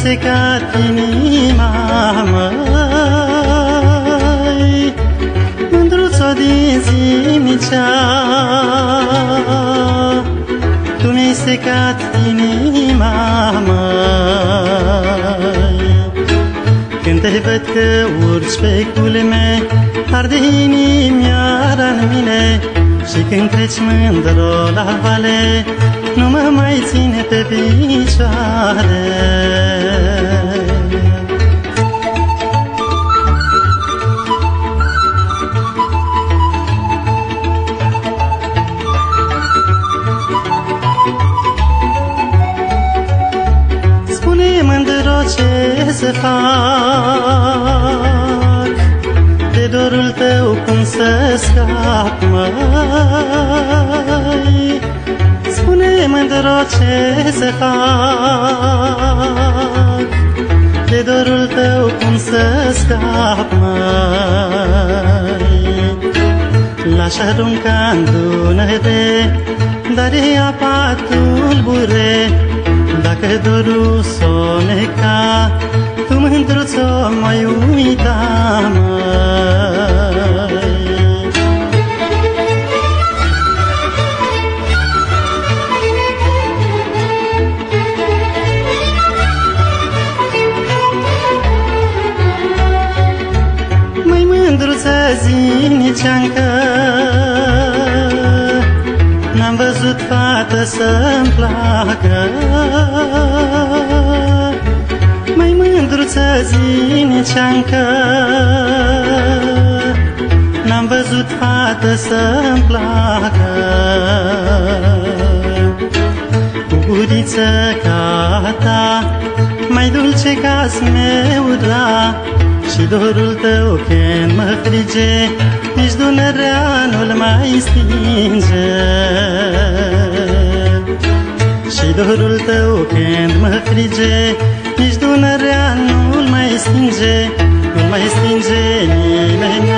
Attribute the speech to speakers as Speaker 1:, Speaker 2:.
Speaker 1: secat inima, măi, mândruțo din zimnicea. Tu mi-ai secat inima, măi, când te văd că urci pe culme, arde inimioara-n mine. Și când treci mândro la vale, nu mă mai ține pe picioare. Spune mândro ce să fac, de dorul tău cum să scap, măi. Spune mândro ce să fac, de dorul tău cum să scap, măi. L-aș arunca în Dunăre, dar e apa tulbure. Dacă dorul s-o neca, tu mândruțo m-ai uita, măi. Măi mândruță zimniceancă, n-am văzut fată să-mi placă. Măi mândruță zimniceancă, n-am văzut fată să-mi placă. Cu guriță ca ta, mai dulce ca smeura, și dorul tău când mă frige, nici Dunărea nu-l mai stinge. Și dorul tău când mă frige, nici Dunărea nu-l mai stinge, nu-l mai stinge nimeni.